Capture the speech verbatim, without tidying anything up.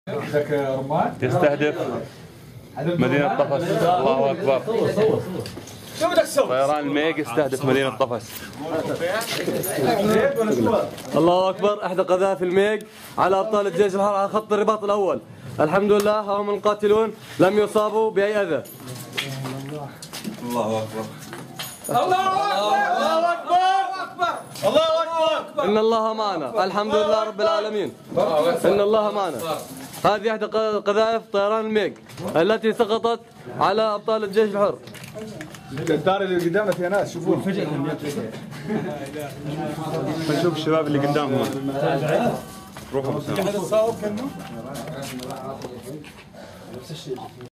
عندك رمان يستهدف مدينة طفس. الله أكبر. شو بدك تسوي؟ طيران الميج يستهدف مدينة طفس. الله أكبر. إحدى قذائف الميج على أبطال الجيش الحر على خط الرباط الأول. الحمد لله هم القاتلون لم يصابوا بأي أذى. الله أكبر. الله أكبر. الله أكبر. إن الله معنا. الحمد لله رب العالمين. إن الله معنا. هذه إحدى قذائف طيران الميج التي سقطت على أبطال الجيش الحر. الدار اللي قدامنا فيها ناس شوفوها. نشوف الشباب اللي قدامهم. روحوا.